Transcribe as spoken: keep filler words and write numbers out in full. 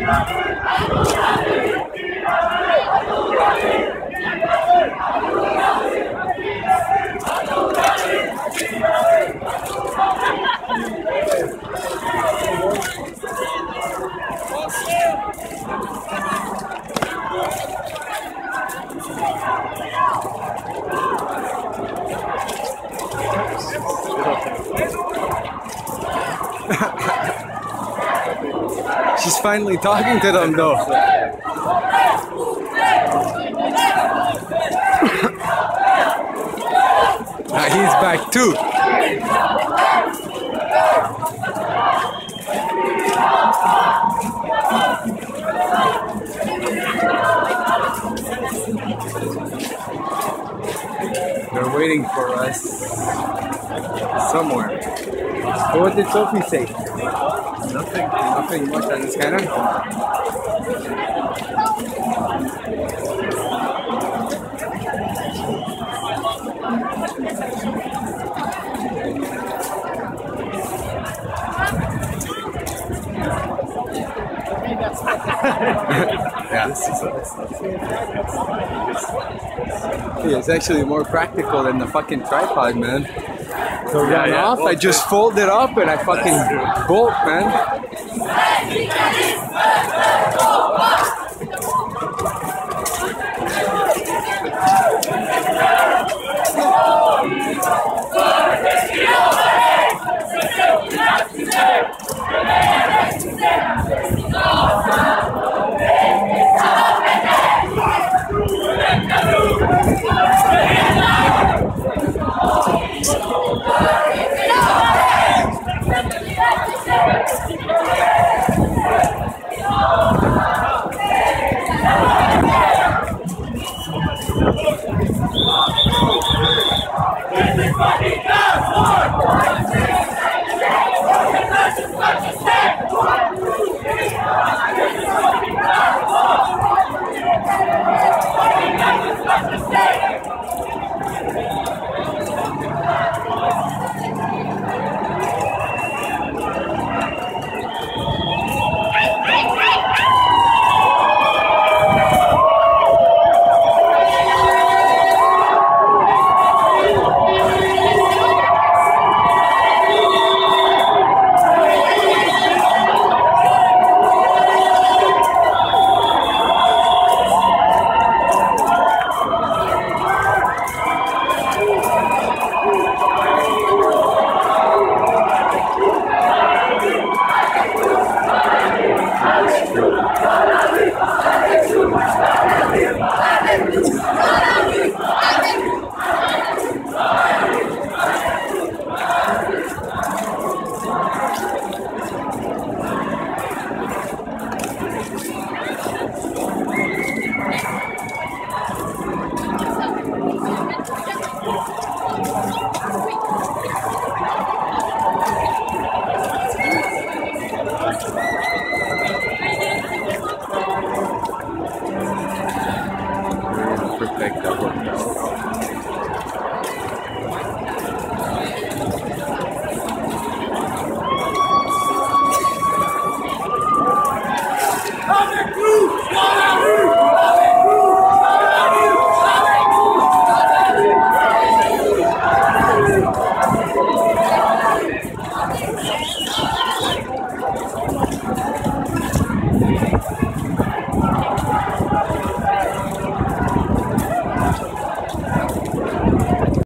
She's finally talking to them though. Now he's back too. They're waiting for us somewhere. So what did Sophie say? Nothing. Nothing much on this kind of. Yeah. Yeah, it's actually more practical than the fucking tripod, man. To run yeah, yeah. off, well, I just fold it up and I fucking bolt, man.